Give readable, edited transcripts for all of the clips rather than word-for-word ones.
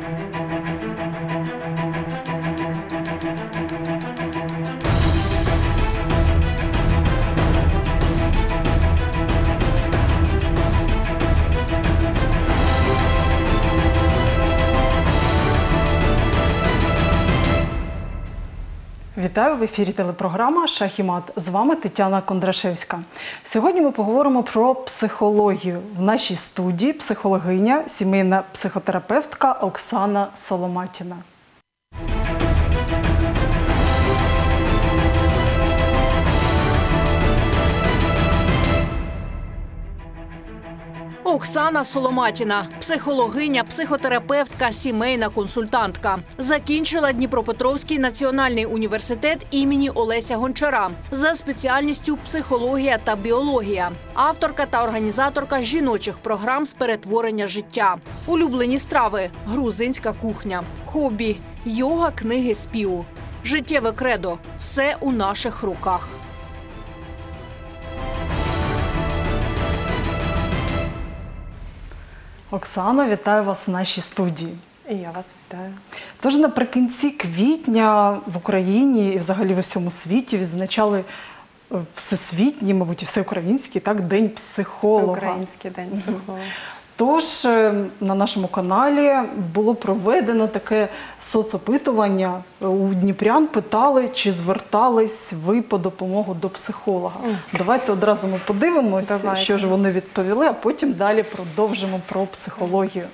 Вітаю, в ефірі телепрограма «Шах і мат». З вами Тетяна Кондрашевська. Сьогодні ми поговоримо про психологію. В нашій студії психологиня, сімейна психотерапевтка Оксана Соломатіна. Оксана Соломатіна – психологиня, психотерапевтка, сімейна консультантка. Закінчила Дніпропетровський національний університет імені Олеся Гончара за спеціальністю психологія та біологія. Авторка та організаторка жіночих програм з перетворення життя. Улюблені страви – грузинська кухня. Хобі – йога, книги, співу. Життєве кредо – все у наших руках. Оксано, вітаю вас в нашій студії. І я вас вітаю. Тож наприкінці квітня в Україні і взагалі в усьому світі відзначали всесвітній, мабуть, і всеукраїнський, День психолога. Всеукраїнський день психолога. Тож на нашому каналі було проведено таке соцопитування. У дніпрян питали, чи звертались ви по допомогу до психолога. Давайте одразу ми подивимося, що ж вони відповіли, а потім далі продовжимо про психологію.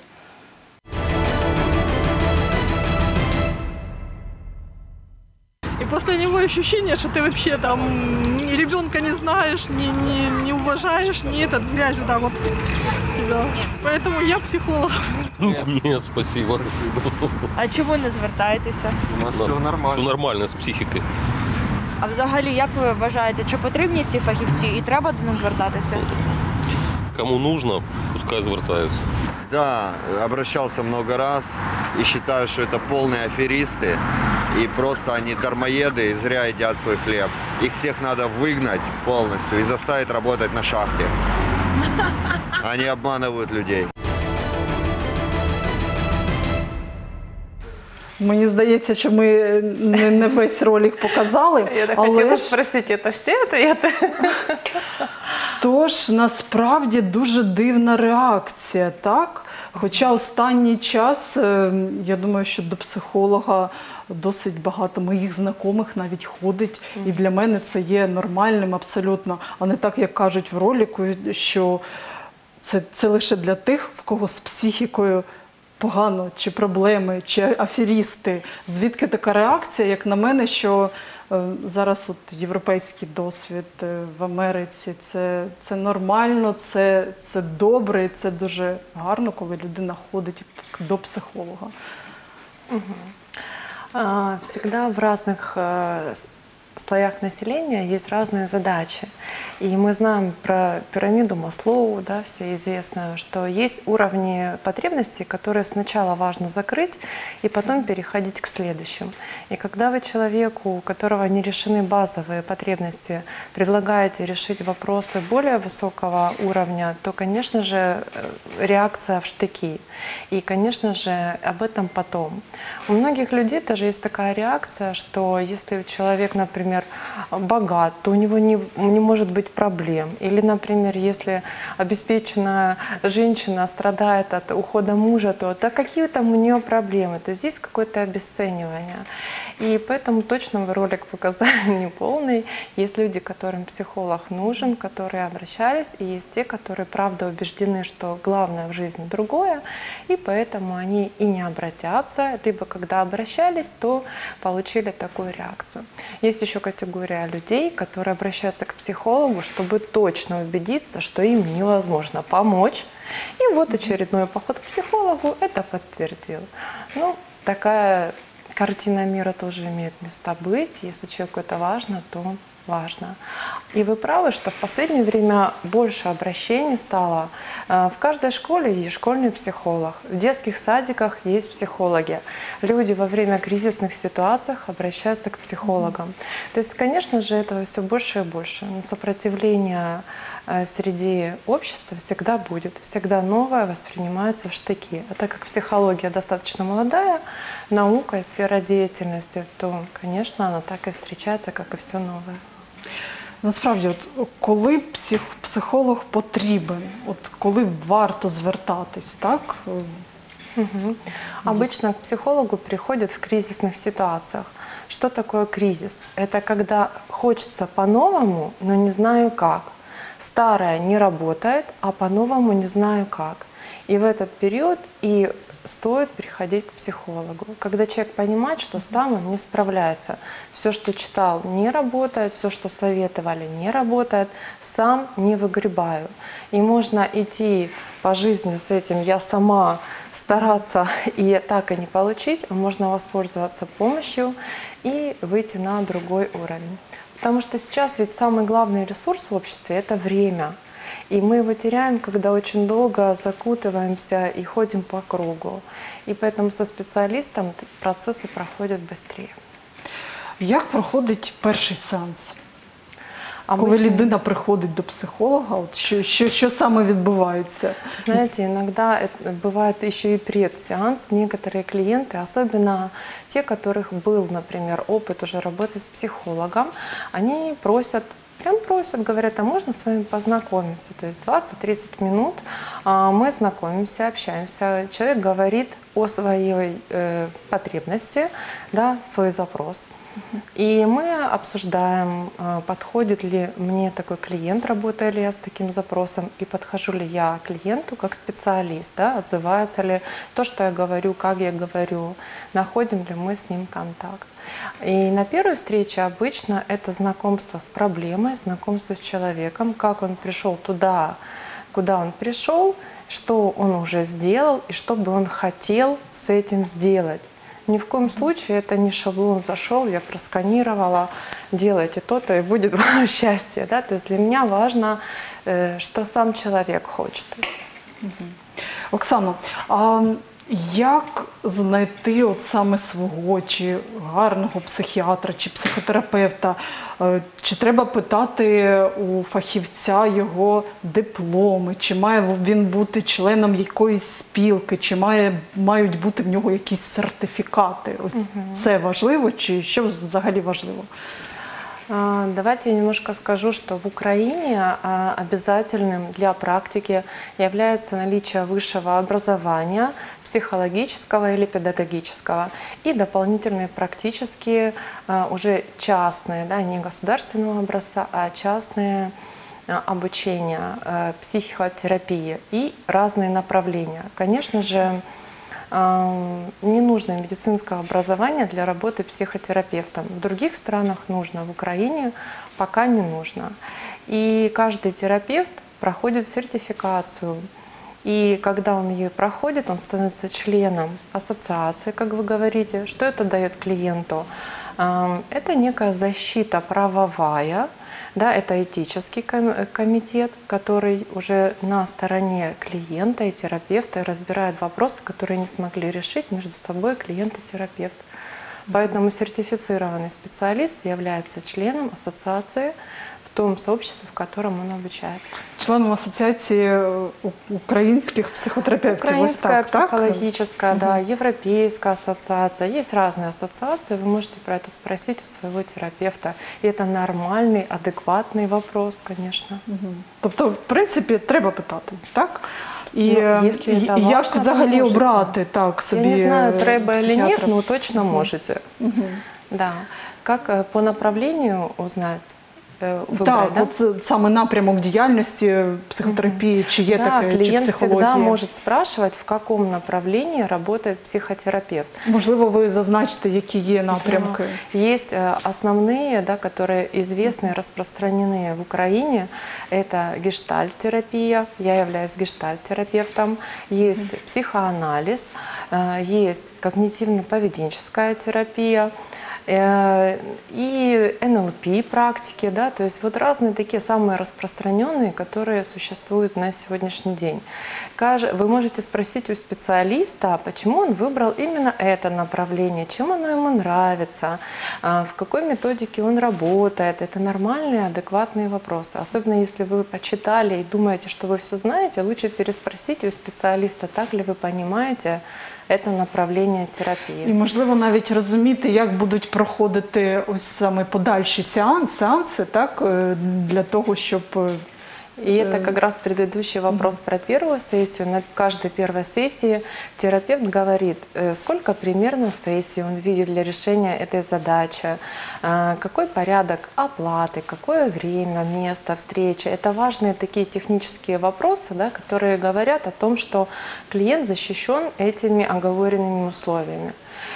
И после него ощущение, что ты вообще там ни ребенка не знаешь, не уважаешь, ни этот грязь вот так вот тебя. Поэтому я психолог. Нет, спасибо. А чому не звертаєтеся? Все нормально з психікою. А взагалі, як ви вважаєте, чи потрібні ці фахівці і треба до них звертатися? Кому нужно, пускай звертаються. Да, обращался много раз и считаю, что это полные аферисты. И просто они дармоеды и зря едят свой хлеб. Их всех надо выгнать полностью и заставить работать на шахте. Они обманывают людей. Мені здається, що ми не весь ролик показали. Я хотіла спросити, це всі ответи? Тож, насправді, дуже дивна реакція, так? Хоча останній час, я думаю, що до психолога досить багато моїх знайомих навіть ходить. І для мене це є нормальним абсолютно. А не так, як кажуть в ролику, що це лише для тих, в кого з психікою погано, чи проблеми, чи аферісти. Звідки така реакція, як на мене, що зараз європейський досвід в Америці, це нормально, це добре, і це дуже гарно, коли людина ходить до психолога. Всегда в разных слоях населения есть разные задачи. И мы знаем про пирамиду Маслоу, да, все известно, что есть уровни потребностей, которые сначала важно закрыть и потом переходить к следующим. И когда вы человеку, у которого не решены базовые потребности, предлагаете решить вопросы более высокого уровня, то, конечно же, реакция в штыки. И, конечно же, об этом потом. У многих людей даже есть такая реакция, что если человек, например, богат, то у него не может быть проблем. Или, например, если обеспеченная женщина страдает от ухода мужа, то какие там у нее проблемы? То есть здесь какое-то обесценивание. И поэтому точно вы ролик показали неполный. Есть люди, которым психолог нужен, которые обращались, и есть те, которые правда убеждены, что главное в жизни другое, и поэтому они и не обратятся, либо когда обращались, то получили такую реакцию. Есть еще категория людей, которые обращаются к психологу, чтобы точно убедиться, что им невозможно помочь. И вот очередной поход к психологу это подтвердил. Ну, такая картина мира тоже имеет место быть. Если человеку это важно, то важно. И вы правы, что в последнее время больше обращений стало. В каждой школе есть школьный психолог, в детских садиках есть психологи. Люди во время кризисных ситуаций обращаются к психологам. То есть, конечно же, этого все больше и больше. Но сопротивление среди общества всегда будет. Всегда новое воспринимается в штыки. А так как психология достаточно молодая наука и сфера деятельности, то, конечно, она так и встречается, как и все новое. Насправді, от коли психолог потрібен, от коли варто звертатись, так? Обычно к психологу приходят в кризисных ситуациях. Что такое кризис? Это когда хочется по-новому, но не знаю как. Старое не работает, а по-новому не знаю как. И в этот период и стоит приходить к психологу. Когда человек понимает, что сам он не справляется, все, что читал, не работает, все, что советовали, не работает, сам не выгребаю. И можно идти по жизни с этим «я сама», стараться и так и не получить, а можно воспользоваться помощью и выйти на другой уровень. Потому что сейчас ведь самый главный ресурс в обществе – это время. И мы его теряем, когда очень долго закутываемся и ходим по кругу. И поэтому со специалистом процессы проходят быстрее. Як проходить перший сеанс? Коли людина приходить до психолога, от що саме відбувається? Знаете, иногда бывает еще и предсеанс. Некоторые клиенты, особенно те, у которых был, например, опыт уже работы с психологом, они просят, говорят, а можно с вами познакомиться? То есть 20-30 минут мы знакомимся, общаемся. Человек говорит о своей потребности, да, свой запрос. И мы обсуждаем, подходит ли мне такой клиент, работаю ли я с таким запросом, и подхожу ли я к клиенту как специалист, да, отзывается ли то, что я говорю, как я говорю, находим ли мы с ним контакт. И на первой встрече обычно это знакомство с проблемой, знакомство с человеком, как он пришел туда, куда он пришел, что он уже сделал и что бы он хотел с этим сделать. Ни в коем случае это не шаблон «зашел, я просканировала, делайте то-то и будет вам счастье». Да? То есть для меня важно, что сам человек хочет. Оксано, а як знайти от саме свого, чи гарного психіатра, чи психотерапевта? Чи треба питати у фахівця його дипломи? Чи має він бути членом якоїсь спілки? Чи мають бути в нього якісь сертифікати? Ось це важливо, чи що взагалі важливо? Давайте я немножко скажу, что в Украине обязательным для практики является наличие высшего образования, психологического или педагогического, и дополнительные практические, уже частные, да, не государственного образца, а частные обучения психотерапии и разные направления. Конечно же, не нужно медицинского образования для работы психотерапевтом. В других странах нужно, в Украине пока не нужно. И каждый терапевт проходит сертификацию. И когда он ее проходит, он становится членом ассоциации, как вы говорите. Что это дает клиенту? Это некая защита правовая. Да, это этический комитет, который уже на стороне клиента и терапевта разбирает вопросы, которые не смогли решить между собой клиент и терапевт. Поэтому сертифицированный специалист является членом ассоциации в том сообществе, в котором он обучается. Членом ассоциации украинских психотерапевтов. Украинская, психологическая, да, европейская ассоциация. Есть разные ассоциации, вы можете про это спросить у своего терапевта. И это нормальный, адекватный вопрос, конечно. Тобто, в принципі, треба питати, так? І як взагалі обрати так собі? Я не знаю, треба или нет, но точно можете. Да. Как по направлению узнать? Так, да? От саме напрямок діяльності психотерапії, чи є таке, чи психологія? Клиент всегда может спрашивать, в каком направлении работает психотерапевт. Можливо, ви зазначите, які є напрямки? Есть основные, да, которые известны, распространены в Украине. Это гештальт-терапия, я являюсь гештальт-терапевтом. Есть психоанализ, есть когнитивно-поведенческая терапия. и НЛП практики, да, то есть вот разные такие самые распространенные, которые существуют на сегодняшний день. Вы можете спросить у специалиста, почему он выбрал именно это направление, чем оно ему нравится, в какой методике он работает. Это нормальные, адекватные вопросы. Особенно если вы почитали и думаете, что вы все знаете, лучше переспросите у специалиста, так ли ви понимаете це направлення терапії. І, можливо, навіть розуміти, як будуть проходити ось саме подальші сеанси, так, для того, щоб... И это как раз предыдущий вопрос про первую сессию. На каждой первой сессии терапевт говорит, сколько примерно сессий он видит для решения этой задачи, какой порядок оплаты, какое время, место встречи. Это важные такие технические вопросы, да, которые говорят о том, что клиент защищен этими оговоренными условиями.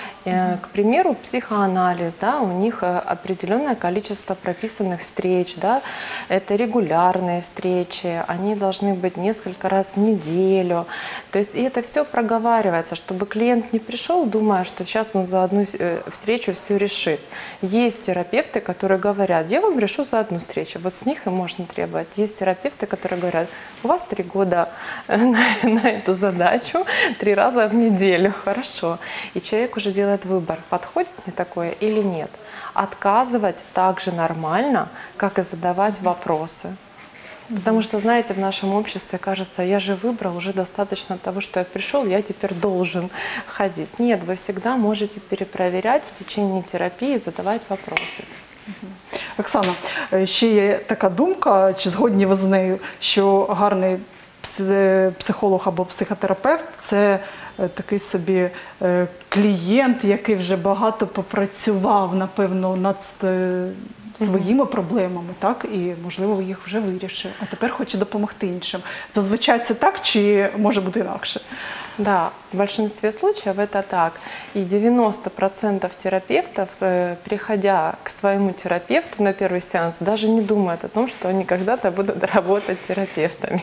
К примеру, психоанализ, да, у них определенное количество прописанных встреч, да, это регулярные встречи, они должны быть несколько раз в неделю. То есть и это все проговаривается, чтобы клиент не пришел, думая, что сейчас он за одну встречу все решит. Есть терапевты, которые говорят, я вам решу за одну встречу, вот с них и можно требовать. Есть терапевты, которые говорят, у вас 3 года на эту задачу, 3 раза в неделю, хорошо. И человек уже делает выбор, подходит мне такое или нет. Отказывать так же нормально, как и задавать вопросы. Потому что, знаете, в нашем обществе кажется, я же выбрал, уже достаточно того, что я пришел, я теперь должен ходить. Нет, вы всегда можете перепроверять в течение терапии, задавать вопросы. Оксана, ще є така думка, чи згодні ви з нею, що гарний психолог або психотерапевт – це такий собі клієнт, який вже багато попрацював, напевно, над своїми проблемами, так, і, можливо, їх вже вирішив, а тепер хоче допомогти іншим. Зазвичай це так, чи може бути інакше? Да, в большинстве случаев это так. И 90% терапевтов, приходя к своему терапевту на первый сеанс, даже не думают о том, что они когда-то будут работать терапевтами.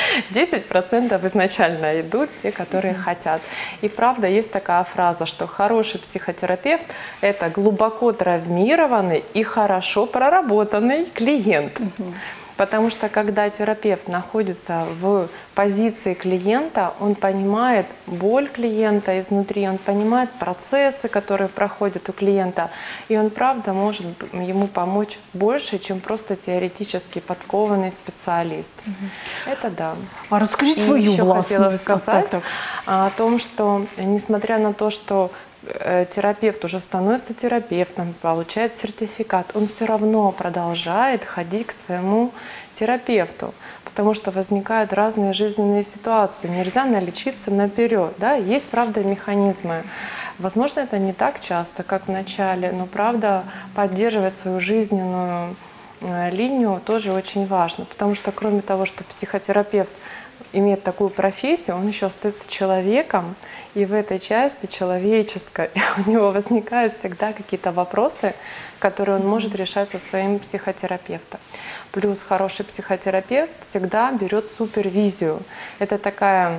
10% изначально идут, те, которые хотят. И правда, есть такая фраза, что хороший психотерапевт – это глубоко травмированный и хорошо проработанный клиент. Потому что когда терапевт находится в позиции клиента, он понимает боль клиента изнутри, он понимает процессы, которые проходят у клиента, и он, правда, может ему помочь больше, чем просто теоретически подкованный специалист. Это да. А расскажите свою властную. Хотела сказать о том, что несмотря на то, что терапевт уже становится терапевтом, получает сертификат, он все равно продолжает ходить к своему терапевту, потому что возникают разные жизненные ситуации. Нельзя налечиться наперед. Да? Есть, правда, механизмы. Возможно, это не так часто, как в начале, но, правда, поддерживать свою жизненную линию тоже очень важно, потому что кроме того, что психотерапевт имеет такую профессию, он еще остается человеком, и в этой части человеческой у него возникают всегда какие-то вопросы, которые он может решать со своим психотерапевтом. Плюс хороший психотерапевт всегда берет супервизию. Это такая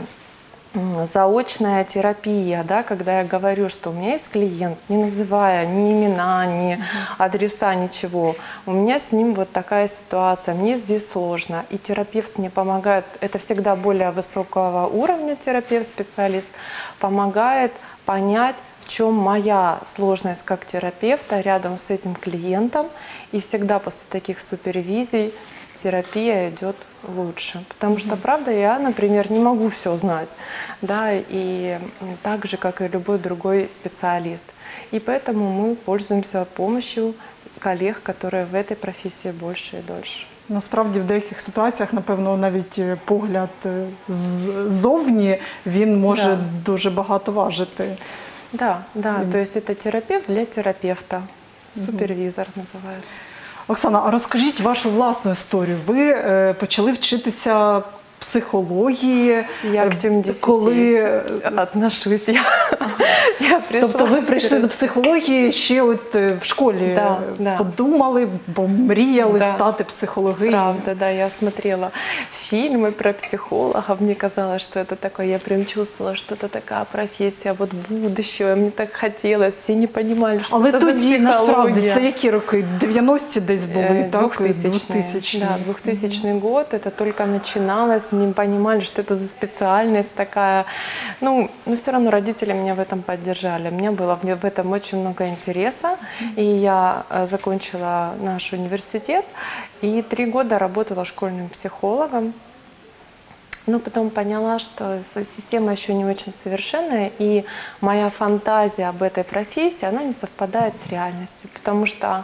заочная терапия, да, когда я говорю, что у меня есть клиент, не называя ни имена, ни адреса, ничего. У меня с ним вот такая ситуация, мне здесь сложно. И терапевт мне помогает, это всегда более высокого уровня терапевт, специалист, помогает понять, в чем моя сложность как терапевта рядом с этим клиентом. И всегда после таких супервизий терапия идет лучше. Потому что, правда, я, например, не могу все знать, да, и так же, как и любой другой специалист. И поэтому мы пользуемся помощью коллег, которые в этой профессии больше и дольше. Насправді, в деяких ситуаціях, напевно, навіть погляд ззовні, він може дуже багато важити. Да, да, то есть это терапевт для терапевта, супервизор называется. Оксана, а розкажіть вашу власну історію. Ви почали вчитися психології. Я к тем 10 коли... отношусь. Я пришла. Тобто ви прийшли до психології ще от в школі, Да. подумали, бо мріяли Да. стати психологинею. Правда, да, я смотрела фильмы про психологов, мне казалось, что это такое, я прям чувствовала, что это такая профессия, вот будущего, мне так хотелось, все не понимали, что Але это за тоді, насправді, психология. це які роки? 90-ті десь були, так? 2000-й. Да, 2000 год, это только начиналось, не понимали, что это за специальность такая. Ну, но все равно родители меня в этом поддержали. Мне было в этом очень много интереса, и я закончила наш университет, и 3 года работала школьным психологом. Но потом поняла, что система еще не очень совершенная, и моя фантазия об этой профессии, она не совпадает с реальностью, потому что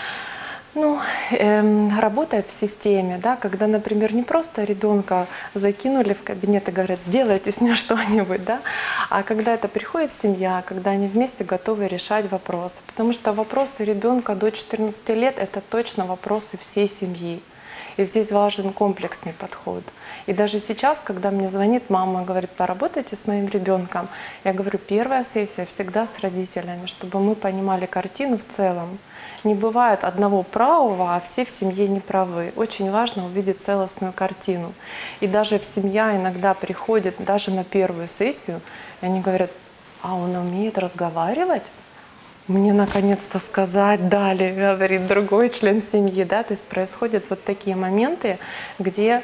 работает в системе, да, когда, например, не просто ребенка закинули в кабинет и говорят, сделайте с ним что-нибудь, да, а когда это приходит семья, когда они вместе готовы решать вопросы. Потому что вопросы ребенка до 14 лет – это точно вопросы всей семьи. И здесь важен комплексный подход. И даже сейчас, когда мне звонит мама и говорит, поработайте с моим ребенком, я говорю, первая сессия всегда с родителями, чтобы мы понимали картину в целом. Не бывает одного правого, а все в семье не правы. Очень важно увидеть целостную картину. И даже в семья иногда приходит, даже на первую сессию, и они говорят, а он умеет разговаривать? Мне наконец-то сказать дали, говорит другой член семьи. Да? То есть происходят вот такие моменты, где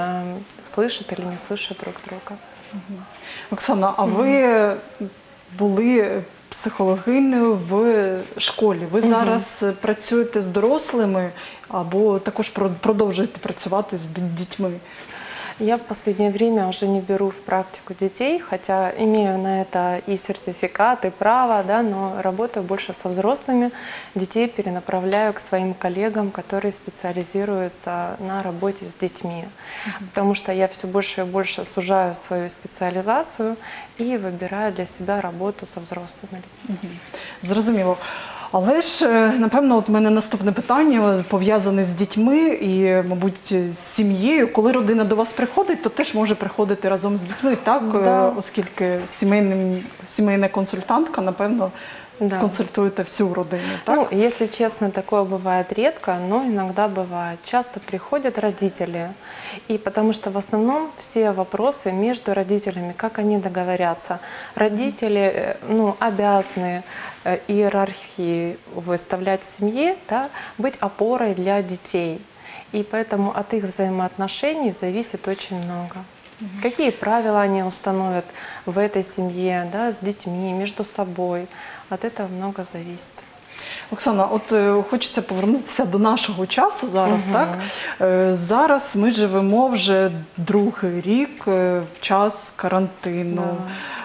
слышат или не слышат друг друга. Оксана, а ви були психологинею в школі. Ви зараз працюєте з дорослими або також продовжуєте працювати з дітьми? Я в последнее время уже не беру в практику детей, хотя имею на это и сертификат, и право, да, но работаю больше со взрослыми. Детей перенаправляю к своим коллегам, которые специализируются на работе с детьми. Потому что я все больше и больше сужаю свою специализацию и выбираю для себя работу со взрослыми людьми. Зрозуміло. Але ж, напевно, от в мене наступне питання пов'язане з дітьми і, мабуть, з сім'єю. Коли родина до вас приходить, то теж може приходити разом з дітьми, так? Да. Оскільки сімейна консультантка, напевно, консультуєте всю родину, так? Ну, если честно, такое бывает редко, но иногда бывает. Часто приходят родители, и потому что в основном все вопросы между родителями, как они договорятся. Родители обязаны иерархии выставлять в семье, да, быть опорой для детей. И поэтому от их взаимоотношений зависит очень много. Какие правила они установят в этой семье, да, с детьми, между собой. От этого много зависит. Оксана, от хочеться повернутися до нашого часу зараз, так? Зараз ми живемо вже другий рік в час карантину,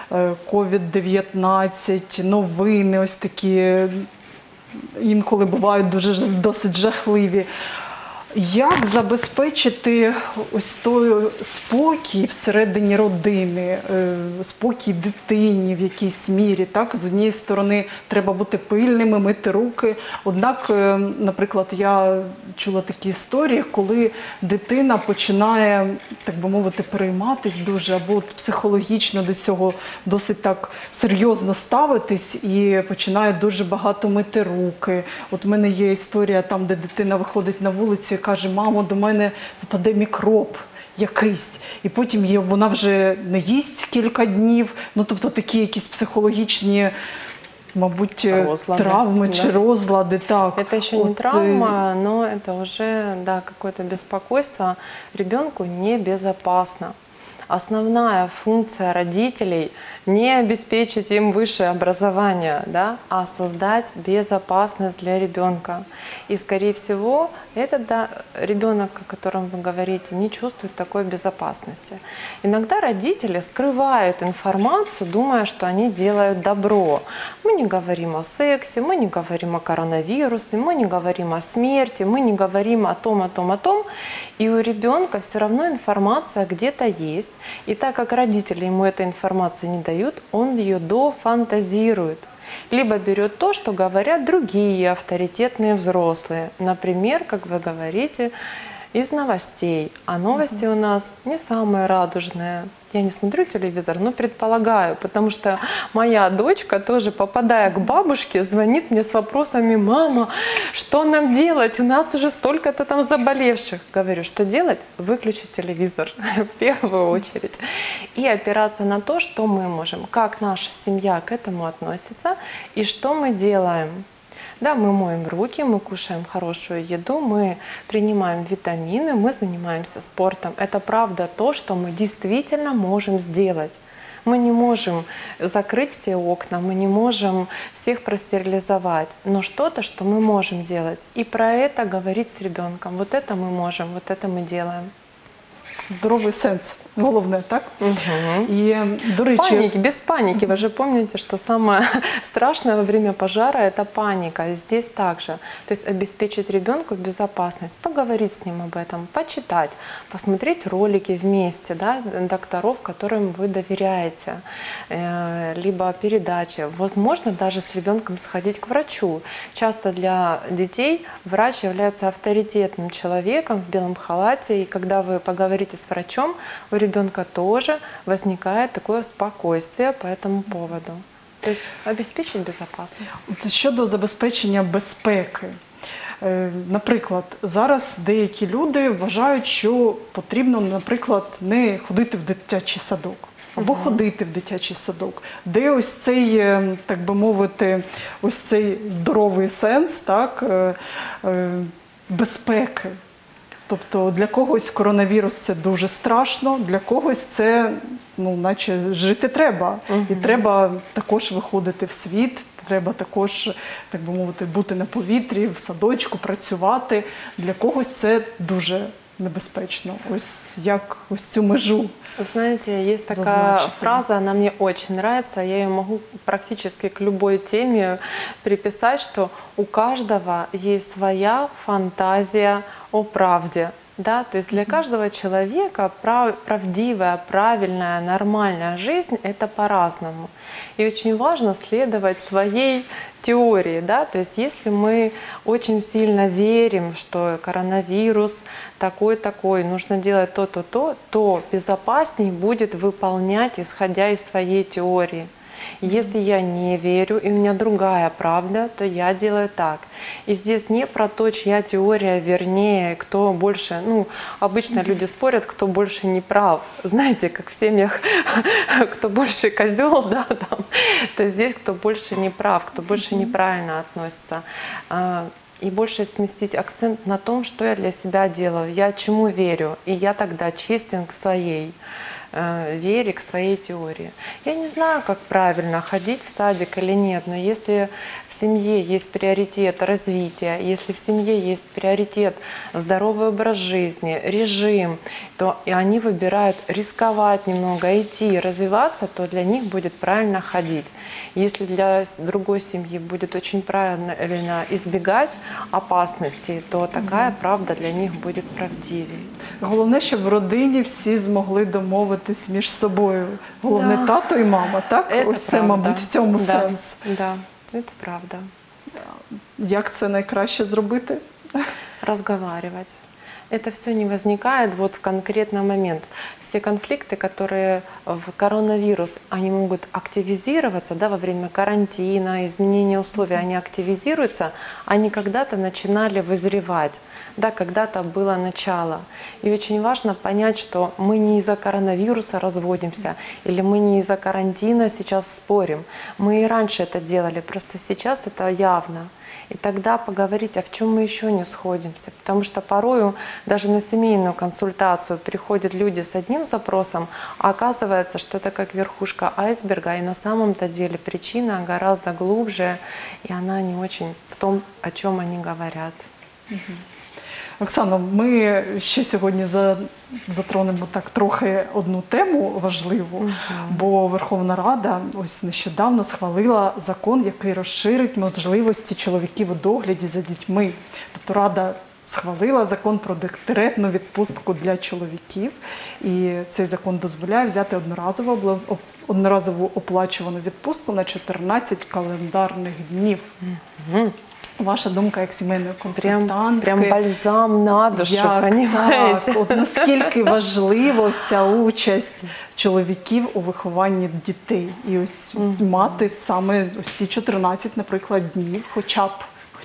COVID-19, новини ось такі, інколи бувають досить жахливі. Як забезпечити ось той спокій всередині родини, спокій дитині в якійсь мірі? Так? З однієї сторони, треба бути пильними, мити руки. Однак, наприклад, я чула такі історії, коли дитина починає, так би мовити, перейматись дуже, або психологічно до цього досить так серйозно ставитись і починає дуже багато мити руки. От в мене є історія там, де дитина виходить на вулицю, каже, мамо, до мене попаде мікроб якийсь. І потім вона вже не їсть кілька днів. Ну, тобто такі якісь психологічні, мабуть, травми чи розлади. Так. Это еще не травма, но это уже какое-то беспокойство. Ребенку небезопасно. Основная функция родителей – не обеспечить им высшее образование, да, а создать безопасность для ребенка. И, скорее всего, этот ребенок, о котором вы говорите, не чувствует такой безопасности. Иногда родители скрывают информацию, думая, что они делают добро. Мы не говорим о сексе, мы не говорим о коронавирусе, мы не говорим о смерти, мы не говорим о том, о том, о том. И у ребенка все равно информация где-то есть. И так как родители ему этой информации не дают, он ее дофантазирует. Либо берет то, что говорят другие авторитетные взрослые. Например, как вы говорите, из новостей. А новости у нас не самые радужные. Я не смотрю телевизор, но предполагаю, потому что моя дочка тоже, попадая к бабушке, звонит мне с вопросами: «Мама, что нам делать? У нас уже столько-то там заболевших». Говорю, что делать? Выключить телевизор в первую очередь. И опираться на то, что мы можем, как наша семья к этому относится и что мы делаем. Да, мы моем руки, мы кушаем хорошую еду, мы принимаем витамины, мы занимаемся спортом. Это правда то, что мы действительно можем сделать. Мы не можем закрыть все окна, мы не можем всех простерилизовать, но что-то, что мы можем делать. И про это говорить с ребенком. Вот это мы можем, вот это мы делаем. Здоровий сенс, головне, так? Угу. І, до речі, Паники, без паники. Вы же помните, что самое страшное во время пожара – это паника. И здесь также. То есть обеспечить ребенку безопасность, поговорить с ним об этом, почитать, посмотреть ролики вместе, да, докторов, которым вы доверяете, либо передачи. Возможно, даже с ребенком сходить к врачу. Часто для детей врач является авторитетным человеком в белом халате, и когда вы поговорите с врачом, у ребенка тоже возникает такое спокойствие по этому поводу. То есть обеспечить безопасность. щодо забезпечення безпеки. Наприклад, зараз деякі люди вважають, що потрібно, наприклад, не ходити в дитячий садок. Або ходити в дитячий садок, де ось цей, так би мовити, ось цей здоровий сенс, так, безпеки. Тобто для когось коронавірус – це дуже страшно, для когось це, ну, наче жити треба. І треба також виходити в світ, треба також, так би мовити, бути на повітрі, в садочку, працювати. Для когось це дуже небезпечно. Ось як ось цю межу. Знаете, есть такая фраза, она мне очень нравится, я ее могу практически к любой теме приписать, что у каждого есть своя фантазия о правде. Да? То есть для каждого человека правдивая, правильная, нормальная жизнь – это по-разному. И очень важно следовать своей теории. Да? То есть если мы очень сильно верим, что коронавирус такой-такой, нужно делать то-то, то безопасней будет выполнять, исходя из своей теории. Если я не верю, и у меня другая правда, то я делаю так. И здесь не про то, чья теория вернее, кто больше, ну, обычно люди спорят, кто больше не прав. Знаете, как в семьях, кто больше козел, да, там, то здесь кто больше не прав, кто больше неправильно относится. И больше сместить акцент на том, что я для себя делаю, я чему верю, и я тогда честен к своей вере, к своей теории. Я не знаю, как правильно ходить в садик или нет, но если в семье есть приоритет развития, если в семье есть приоритет здоровый образ жизни, режим, то и они выбирают рисковать немного, идти, развиваться, то для них будет правильно ходить. Если для другой семьи будет очень правильно избегать опасностей, то такая правда для них будет правдивее. Головне, щоб в родині всі змогли домовитись між собою. Головне, Да. тато і мама, так? Это Ось це, правда. мабуть, в цьому Да. сенс. Да, это правда. Як це найкраще зробити? Разговаривать. Это все не возникает вот в конкретный момент. Все конфликты, которые в коронавирус, они могут активизироваться, да, во время карантина, изменения условий, они активизируются, они когда-то начинали вызревать, да, когда-то было начало. И очень важно понять, что мы не из-за коронавируса разводимся, или мы не из-за карантина сейчас спорим. Мы и раньше это делали, просто сейчас это явно. И тогда поговорить, а в чем мы еще не сходимся. Потому что порою даже на семейную консультацию приходят люди с одним запросом, а оказывается, что это как верхушка айсберга, и на самом-то деле причина гораздо глубже, и она не очень в том, о чем они говорят. Оксано, ми ще сьогодні затронемо так трохи одну тему важливу, бо Верховна Рада ось нещодавно схвалила закон, який розширить можливості чоловіків у догляді за дітьми. Тобто Рада схвалила закон про декретну відпустку для чоловіків, і цей закон дозволяє взяти одноразову оплачувану відпустку на 14 календарних днів. Ваша думка як сімейної консультантки. Прям бальзам на душу, Як понимаете? так? От наскільки важлива ось ця участь чоловіків у вихованні дітей. І ось мати саме ось ці 14, наприклад, днів, хоча б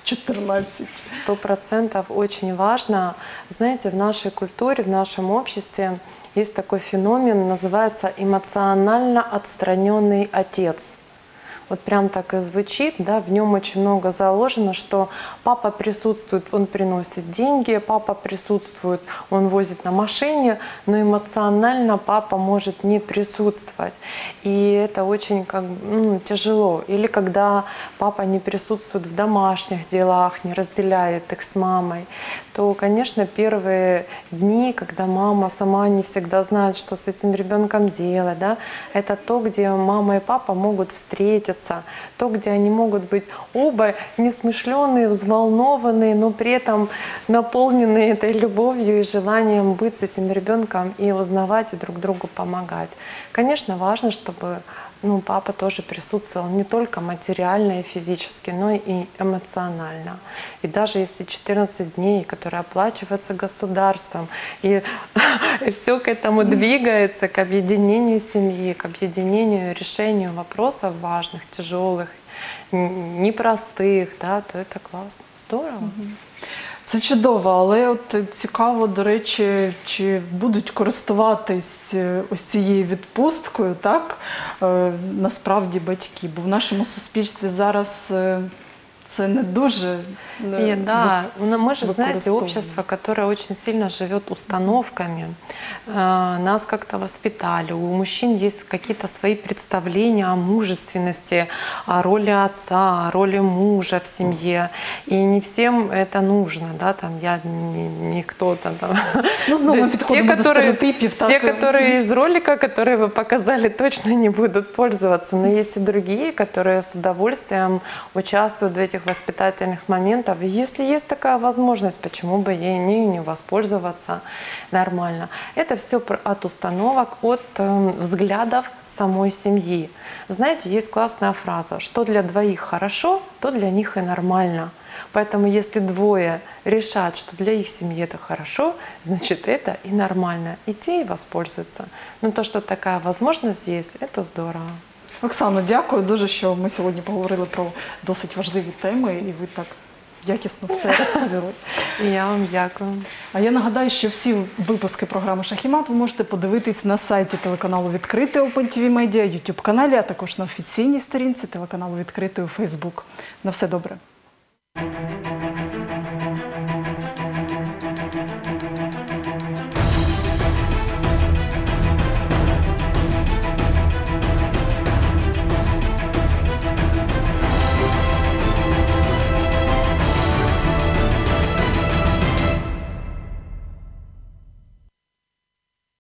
14. 100% очень важно. Знаете, в нашей культуре, в нашем обществе есть такой феномен, называется эмоционально отстраненный отец. Вот прям так и звучит, да, в нем очень много заложено, что папа присутствует, он приносит деньги, папа присутствует, он возит на машине, но эмоционально папа может не присутствовать. И это очень тяжело. Или когда папа не присутствует в домашних делах, не разделяет их с мамой, то, конечно, первые дни, когда мама сама не всегда знает, что с этим ребенком делать, да, это то, где мама и папа могут встретиться, то, где они могут быть оба несмышленые, взволнованные, но при этом наполненные этой любовью и желанием быть с этим ребенком и узнавать, и друг другу помогать. Конечно, важно, чтобы папа тоже присутствовал не только материально и физически, но и эмоционально. И даже если 14 дней, которые оплачиваются государством, и все к этому двигается, к объединению семьи, к объединению, решению вопросов важных, тяжелых, непростых, да, то это классно, здорово. Це чудово, але от цікаво, до речі, чи будуть користуватись ось цією відпусткою, так, насправді батьки, бо в нашому суспільстві зараз це не дуже да, мы же, знаете, общество, которое очень сильно живет установками. Нас как-то воспитали. У мужчин есть какие-то свои представления о мужественности, о роли отца, о роли мужа в семье. И не всем это нужно, да, там я не кто-то там. Те, которые из ролика, которые вы показали, точно не будут пользоваться. Но есть и другие, которые с удовольствием участвуют в этих воспитательных моментах. И если есть такая возможность, почему бы ей не воспользоваться нормально? Это все от установок, от взглядов самой семьи. Знаете, есть классная фраза: что для двоих хорошо, то для них и нормально. Поэтому если двое решат, что для их семьи это хорошо, значит это и нормально. И те и воспользуются. Но то, что такая возможность есть, это здорово. Оксано, дякую дуже, що ми сьогодні поговорили про досить важливі теми, і ви так якісно все розповіли. І я вам дякую. А я нагадаю, що всі випуски програми «Шахімат» ви можете подивитись на сайті телеканалу «Відкритий» Open TV Media, YouTube-каналі, а також на офіційній сторінці телеканалу «Відкритий» у Facebook. На все добре.